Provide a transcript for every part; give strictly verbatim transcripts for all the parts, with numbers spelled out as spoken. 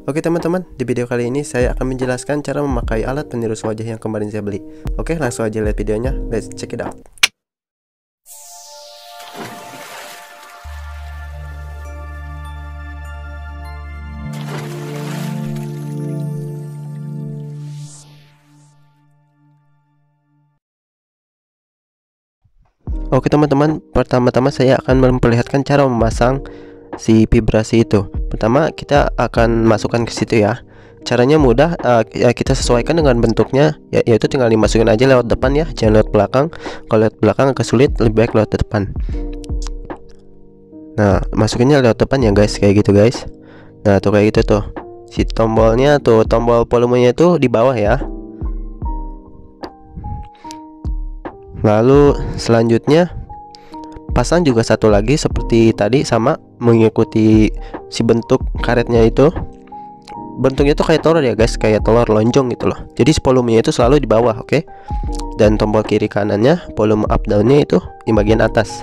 Oke teman-teman, di video kali ini saya akan menjelaskan cara memakai alat penirus wajah yang kemarin saya beli. Oke, langsung aja lihat videonya. Let's check it out. Oke teman-teman, pertama-tama saya akan memperlihatkan cara memasang si vibrasi itu. Pertama kita akan masukkan ke situ ya. Caranya mudah, uh, ya kita sesuaikan dengan bentuknya, ya, yaitu tinggal dimasukin aja lewat depan ya, jangan lewat belakang. Kalau lewat belakang agak sulit, lebih baik lewat depan. Nah, masukinnya lewat depan ya guys, kayak gitu guys. Nah tuh kayak gitu tuh. Si tombolnya tuh, tombol volumenya itu di bawah ya. Lalu selanjutnya pasang juga satu lagi seperti tadi, sama mengikuti si bentuk karetnya itu. Bentuknya itu kayak telur ya guys, kayak telur lonjong gitu loh. Jadi volumenya itu selalu di bawah, oke? Okay? Dan tombol kiri kanannya, volume up downnya itu di bagian atas.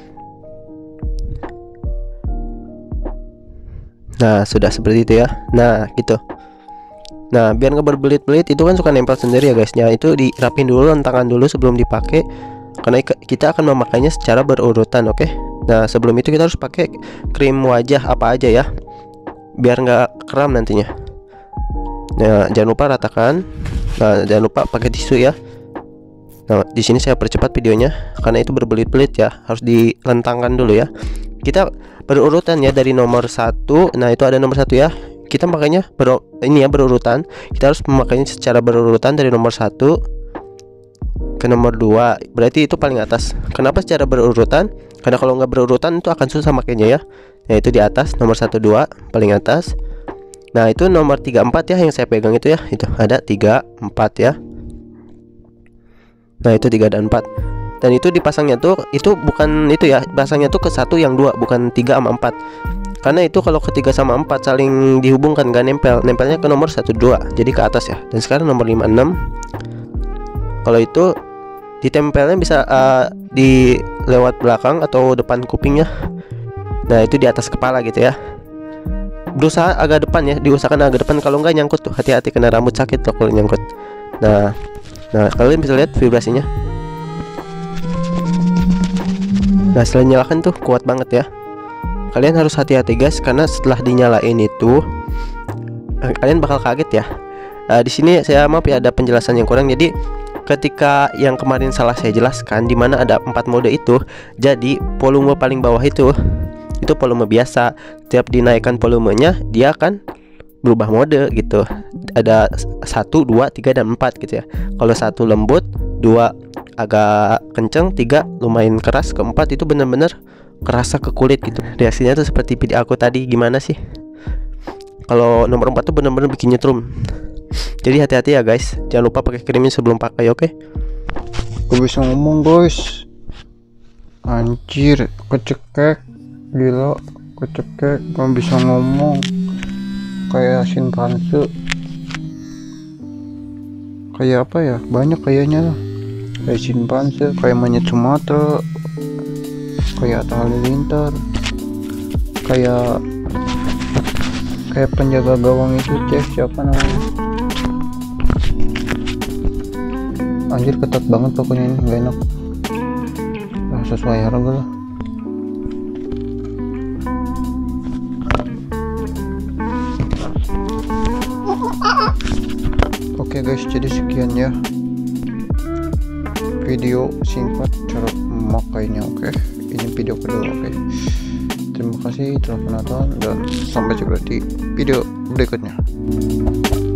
Nah sudah seperti itu ya. Nah gitu. Nah biar nggak berbelit-belit, itu kan suka nempel sendiri ya guysnya. Itu dirapin dulu, rentakan dulu sebelum dipakai, karena kita akan memakainya secara berurutan, oke? Okay? Nah sebelum itu kita harus pakai krim wajah apa aja ya, biar nggak kram nantinya. Nah jangan lupa ratakan. Nah jangan lupa pakai tisu ya. Nah di sini saya percepat videonya karena itu berbelit-belit ya, harus dilentangkan dulu ya. Kita berurutan ya dari nomor satu. Nah itu ada nomor satu ya. Kita makanya ber ini ya berurutan. Kita harus memakainya secara berurutan dari nomor satu ke nomor dua. Berarti itu paling atas. Kenapa secara berurutan? Karena kalau nggak berurutan itu akan susah makainya ya. Nah itu di atas, nomor satu dua paling atas. Nah itu nomor tiga empat ya yang saya pegang itu ya. Itu ada tiga empat ya. Nah itu tiga dan empat. Dan itu dipasangnya tuh, itu bukan itu ya, pasangnya tuh ke satu yang dua, bukan tiga sama empat. Karena itu kalau ketiga sama empat saling dihubungkan, gak nempel. Nempelnya ke nomor satu dua, jadi ke atas ya. Dan sekarang nomor lima enam. Kalau itu ditempelnya bisa uh, di lewat belakang atau depan kupingnya. Nah itu di atas kepala gitu ya. Berusaha agak depan ya, diusahakan agak depan. Kalau nggak nyangkut tuh, hati-hati kena rambut, sakit loh kalau nyangkut. Nah, nah kalian bisa lihat vibrasinya. Nah setelah nyalakan tuh kuat banget ya. Kalian harus hati-hati guys, karena setelah dinyalain itu kalian bakal kaget ya. Nah, di sini saya maaf ya ada penjelasan yang kurang. Jadi ketika yang kemarin salah saya jelaskan, dimana ada empat mode itu, jadi volume paling bawah itu itu volume biasa. Setiap dinaikkan volumenya dia akan berubah mode gitu. Ada satu, dua, tiga, dan empat gitu ya. Kalau satu lembut, dua agak kenceng, tiga lumayan keras, keempat itu bener-bener kerasa ke kulit gitu. Reaksinya tuh seperti video aku tadi, gimana sih? Kalau nomor empat tuh bener-bener bikin nyetrum. Jadi hati-hati ya guys, jangan lupa pakai krimnya sebelum pakai, oke? Okay? Gue bisa ngomong guys. Anjir, kecekek. Gila, kecekek. Gue bisa ngomong kayak simpanse. Kayak apa ya? Banyak kayaknya. Kayak simpanse, kayak monyet Sumatera, kayak Atta Halilintar, kayak kayak penjaga gawang itu, cek siapa namanya. Anjir ketat banget pokoknya, ini gak enak. Nah, sesuai harga lah. Oke guys, jadi sekian ya video singkat cara memakainya, oke? Ini video kedua, oke? Terima kasih telah menonton dan sampai jumpa di video berikutnya.